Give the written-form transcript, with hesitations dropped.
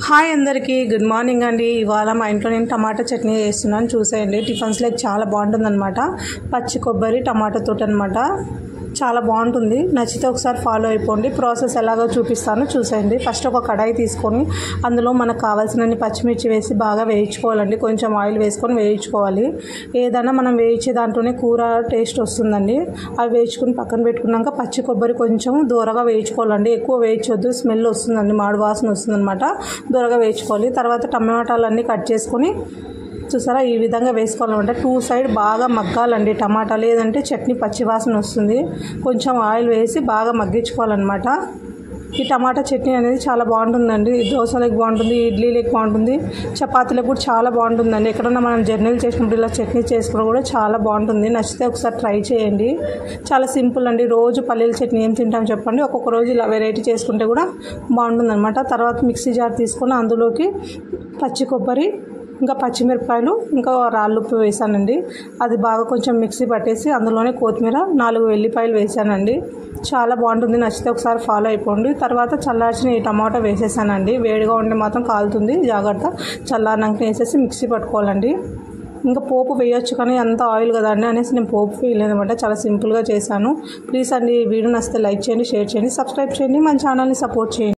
Hi అందరికీ good morning అండి. ఇవాళ మా ఇంట్లో నేను టమాటా చట్నీ చేస్తున్నాను, చూసేయండి. టిఫిన్స్ లైక్ చాలా బాగుంటుందన్నమాట. పచ్చి కొబ్బరి టమాటా తోట అనమాట. చాలా బాగుంటుంది. నచ్చితే ఒకసారి ఫాలో అయిపోండి. ప్రాసెస్ ఎలాగో చూపిస్తాను, చూసేయండి. ఫస్ట్ ఒక కడాయి తీసుకొని అందులో మనకు కావాల్సినన్ని పచ్చిమిర్చి వేసి బాగా వేయించుకోవాలండి. కొంచెం ఆయిల్ వేసుకొని వేయించుకోవాలి. ఏదైనా మనం వేయించే దాంట్లోనే కూర టేస్ట్ వస్తుందండి. అవి వేయించుకుని పక్కన పెట్టుకున్నాక పచ్చి కొబ్బరి కొంచెం దూరగా వేయించుకోవాలండి. ఎక్కువ వేయించొద్దు, స్మెల్ వస్తుందండి, మాడు వాసన వస్తుందన్నమాట. దూరగా వేయించుకోవాలి. తర్వాత టమాటాలన్నీ కట్ చేసుకొని చూసారా ఈ విధంగా వేసుకోవాలన్నమాట. 2 సైడ్ బాగా మగ్గాలండి టమాటా, లేదంటే చట్నీ పచ్చివాసన వస్తుంది. కొంచెం ఆయిల్ వేసి బాగా మగ్గించుకోవాలన్నమాట. ఈ టమాటా చట్నీ అనేది చాలా బాగుంటుందండి. దోశలకు బాగుంటుంది, ఇడ్లీలకు బాగుంటుంది, చపాతీలకు కూడా చాలా బాగుంటుందండి. ఎక్కడన్నా మనం జర్నీలు చేసినప్పుడు ఇలా చట్నీ చేసుకోవడం కూడా చాలా బాగుంటుంది. నచ్చితే ఒకసారి ట్రై చేయండి. చాలా సింపుల్ అండి. రోజు పల్లీల చట్నీ ఏం తింటాం చెప్పండి, ఒక్కొక్క రోజు ఇలా వెరైటీ చేసుకుంటే కూడా బాగుంటుందన్నమాట. తర్వాత మిక్సీ జార్ తీసుకొని అందులోకి పచ్చి కొబ్బరి, ఇంకా పచ్చిమిరపకాయలు, ఇంకా రాళ్ళుప్పు వేసానండి. అది బాగా కొంచెం మిక్సీ పట్టేసి అందులోనే కొత్తిమీర, 4 వెల్లిపాయలు వేసానండి. చాలా బాగుంటుంది. నచ్చితే ఒకసారి ఫాలో అయిపోండి. తర్వాత చల్లార్చిన ఈ టమాటా వేసేసానండి. వేడిగా ఉంటే మాత్రం కాలుతుంది, జాగ్రత్త. చల్లారినాక వేసేసి మిక్సీ పట్టుకోవాలండి. ఇంకా పోపు వేయొచ్చు కానీ అంత ఆయిల్ కదండి అనేసి నేను పోపు వేయలేదన్నమాట. చాలా సింపుల్గా చేశాను. ప్లీజ్ అండి, వీడియో నచ్చితే లైక్ చేయండి, షేర్ చేయండి, సబ్స్క్రైబ్ చేయండి, మన ఛానల్ని సపోర్ట్ చేయండి.